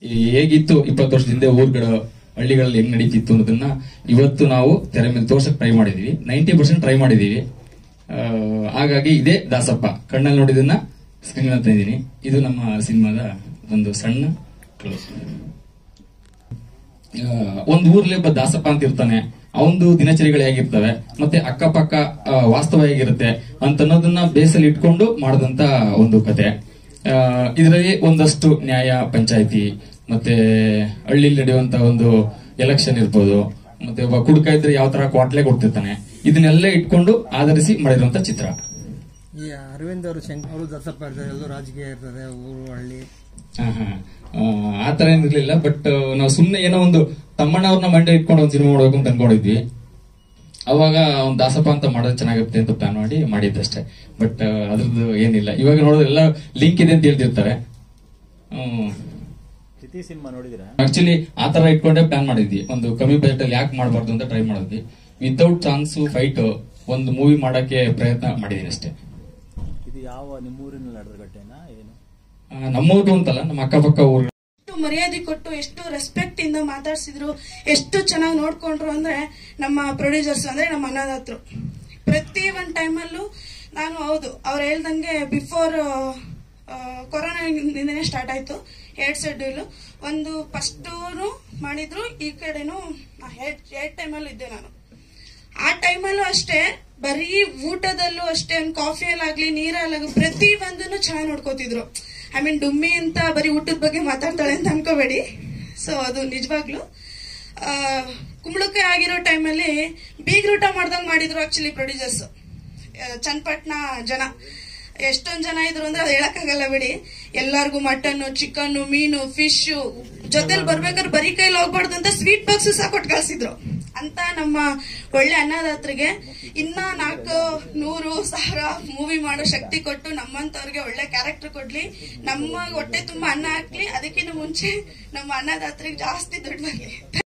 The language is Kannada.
ಹೇಗಿತ್ತು 20 ವರ್ಷದಿಂದ ಊರುಗಳ ಹಳ್ಳಿಗಳಲ್ಲಿ ಹೆಂಗ್ ನಡೀತಿತ್ತು ಅನ್ನೋದನ್ನ ಇವತ್ತು ನಾವು ತೆರೆ ಮೇಲೆ ತೋರ್ಸಕ್ ಟ್ರೈ ಮಾಡಿದೀವಿ. 90% ಟ್ರೈ ಮಾಡಿದೀವಿ. ಹಾಗಾಗಿ ಇದೇ ದಾಸಪ್ಪ ಕಣ್ಣಲ್ಲಿ ನೋಡಿದನ್ನ ಸ್ಕ್ರೀನ್ ಅಂತ ಇದ್ದೀನಿ. ಇದು ನಮ್ಮ ಸಿನಿಮಾದ ಒಂದು ಸಣ್ಣ ಕ್ಲೋಸ್. ಒಂದು ಊರ್ಲಿ ಒಬ್ಬ ದಾಸಪ್ಪ ಅಂತ ಇರ್ತಾನೆ. ಅವಂದು ದಿನಚರಿಗಳು ಹೇಗಿರ್ತವೆ ಮತ್ತೆ ಅಕ್ಕಪಕ್ಕ ವಾಸ್ತವ ಹೇಗಿರುತ್ತೆ ಅಂತ ಅನ್ನೋದನ್ನ ಬೇಸಲ್ಲಿ ಇಟ್ಕೊಂಡು ಮಾಡದಂತ ಒಂದು ಕತೆ. ಇದರಲ್ಲಿ ಒಂದಷ್ಟು ನ್ಯಾಯ, ಪಂಚಾಯತಿ ಮತ್ತೆ ಹಳ್ಳಿಲಿ ನಡೆಯುವಂತ ಒಂದು ಎಲೆಕ್ಷನ್ ಇರ್ಬೋದು, ಮತ್ತೆ ಒಬ್ಬ ಕುಡುಕ ಇದ್ರೆ ಯಾವ ತರ ಕ್ವಾಟ್ಲೆ ಕೊಡ್ತಿರ್ತಾನೆ, ಇದನ್ನೆಲ್ಲ ಇಟ್ಕೊಂಡು ಆಧರಿಸಿ ಮಾಡಿರುವಂತ ಚಿತ್ರ. ಈ ಅರವಿಂದ್ ಅವರು ದಾಸಪ್ಪ ಇರ್ತಾರೆ, ಎಲ್ಲರೂ ರಾಜಕೀಯ ಇರ್ತದೆ, ಊರು ಹಳ್ಳಿ ಆತರ ಏನಿರ್ಲಿಲ್ಲ. ಬಟ್ ನಾವು ಸುಮ್ನೆ ಏನೋ ಒಂದು ತಮ್ಮಣ್ಣವ್ರನ್ನ ಮಂಡ್ಯ ಇಟ್ಕೊಂಡು ಒಂದು ಸಿನಿಮಾ ಮಾಡ್ಬೇಕು ಅಂತ ಅನ್ಕೊಂಡಿದ್ವಿ. ಅವಾಗ ಒಂದು ದಾಸಪ್ಪ ಅಂತ ಮಾಡೋದು ಚೆನ್ನಾಗಿರುತ್ತೆ ಅಂತ ಪ್ಲಾನ್ ಮಾಡಿ ಮಾಡಿದ್ದಷ್ಟೇ. ಬಟ್ ಅದ್ರದ್ದು ಏನಿಲ್ಲ. ಇವಾಗ ನೋಡೋದು ಎಲ್ಲ ಲಿಂಕ್ ಇದೆ ಅಂತ ಹೇಳ್ತಿರ್ತಾರೆ. ಸಿನಿಮಾ ನೋಡಿದಿರಾ? ಆಕ್ಚುಲಿ ಆತರ ಇಟ್ಕೊಂಡೆ ಪ್ಲಾನ್ ಮಾಡಿದ್ವಿ. ಒಂದು ಕಮ್ಮಿ ಬಜೆಟ್ ಅಲ್ಲಿ ಯಾಕೆ ಮಾಡಬಾರ್ದು ಅಂತ ಟ್ರೈ ಮಾಡಿದ್ವಿ. ವಿತೌಟ್ ಚಾನ್ಸ್ ಫೈಟ್ ಒಂದು ಮೂವಿ ಮಾಡಕ್ಕೆ ಪ್ರಯತ್ನ ಮಾಡಿದೀನಿ ಅಷ್ಟೇ. ಇದು ಯಾವ ನಿಮ್ಮೂರಿನಲ್ಲಿ ನಡೆದ ಘಟನೆನಾ ಏನು? ನಮ್ಮೂರು ಅಂತಲ್ಲ, ನಮ್ಮ ಅಕ್ಕಪಕ್ಕ ಊರು. ಮರ್ಯಾದೆ ಕೊಟ್ಟು ಎಷ್ಟು ರೆಸ್ಪೆಕ್ಟ್ ಇಂದ ಮಾತಾಡ್ಸಿದ್ರು, ಎಷ್ಟು ಚೆನ್ನಾಗಿ ನೋಡ್ಕೊಂಡ್ರು ಅಂದ್ರೆ ನಮ್ಮ ಪ್ರೊಡ್ಯೂಸರ್ಸ್ ಅಂದ್ರೆ ನಮ್ಮ ಅನ್ನದಾತರು. ಪ್ರತಿ ಒಂದು ಟೈಮಲ್ಲೂ ನಾನು ಹೌದು ಅವ್ರು ಹೇಳ್ದಂಗೆ ಬಿಫೋರ್ ಕೊರೋನಾದಿಂದನೇ ಸ್ಟಾರ್ಟ್ ಆಯ್ತು 2 ಶೆಡ್ಯೂಲ್. ಒಂದು ಫಸ್ಟ್ ಮಾಡಿದ್ರು, ಈ ಕಡೆನೂ 2 ಟೈಮಲ್ಲೂ ಇದ್ದೆ ನಾನು. ಆ ಟೈಮಲ್ಲೂ ಅಷ್ಟೇ, ಬರೀ ಊಟದಲ್ಲೂ ಅಷ್ಟೇ, ಒಂದು ಕಾಫಿಯಲ್ಲಾಗ್ಲಿ ನೀರಲ್ಲಾಗ್ಲಿ ಪ್ರತಿ ಒಂದನ್ನು ಚೆನ್ನಾಗಿ ನೋಡ್ಕೋತಿದ್ರು. ಐ ಮೀನ್ ಡುಮ್ಮಿ ಅಂತ ಬರೀ ಊಟದ ಬಗ್ಗೆ ಮಾತಾಡ್ತಾಳೆ ಅಂತ ಅನ್ಕೋಬೇಡಿ. ಸೊ ಅದು ನಿಜವಾಗ್ಲು ಕುಂಬಳಕಾಯಿ ಆಗಿರೋ ಟೈಮಲ್ಲಿ ಬೀಗ್ರೂಟ ಮಾಡ್ದಂಗ್ ಮಾಡಿದ್ರು ಆಕ್ಚುಲಿ ಪ್ರೊಡ್ಯೂಸರ್ಸ್. ಚನ್ನಪಟ್ಟಣ ಜನ ಎಷ್ಟೊಂದ್ ಜನ ಇದ್ರು ಅಂದ್ರೆ ಅದು ಹೇಳಕ್ಕಾಗಲ್ಲ ಬಿಡಿ. ಎಲ್ಲಾರ್ಗು ಮಟನ್, ಚಿಕನ್, ಮೀನು, ಫಿಶ್ ಜೊತೆಲಿ ಬರ್ಬೇಕಾದ್ರೆ ಬರೀ ಕೈಲಿ ಹೋಗ್ಬಾರ್ದು ಅಂತ ಸ್ವೀಟ್ ಬಾಕ್ಸ್ ಸಹ ಕೊಟ್ಟು ಕಳ್ಸಿದ್ರು. ಅಂತ ನಮ್ಮ ಒಳ್ಳೆ ಅನ್ನದಾತರಿಗೆ ಇನ್ನ 400,000 ಮೂವಿ ಮಾಡೋ ಶಕ್ತಿ ಕೊಟ್ಟು ನಮ್ಮಂತವ್ರಿಗೆ ಒಳ್ಳೆ ಕ್ಯಾರೆಕ್ಟರ್ ಕೊಡ್ಲಿ, ನಮ್ಮ ಹೊಟ್ಟೆ ತುಂಬಾ ಅನ್ನ ಹಾಕ್ಲಿ. ಅದಕ್ಕಿಂತ ಮುಂಚೆ ನಮ್ಮ ಅನ್ನದಾತರಿಗೆ ಜಾಸ್ತಿ ದುಡ್ಡು ಬರ್ಲಿ.